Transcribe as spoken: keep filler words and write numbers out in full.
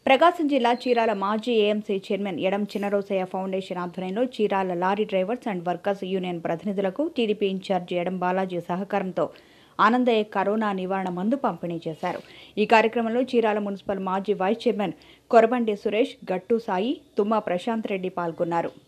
ప్రకాశం జిల్లా చీరాల మాజీ AMC chairman ఎడం చిన్నరోసయ్య ఫౌండేషన్ ఆధ్వర్యంలో Chirala lorry drivers and workers union ప్రతినిధులకు టీడీపీ ఇన్ఛార్జి ఎడం బాలాజీ సహకారంతో ఆనందయ్య కరోనా నివారణ మందు పంపిణీ చేశారు. ఈ కార్యక్రమంలో చీరాల మున్సిపల్ మాజీ వైస్ చైర్మన్ కొరబండి సురేష్, గట్టు సాయి, తుమ్మా ప్రశాంత్ రెడ్డి పాల్గొన్నారు.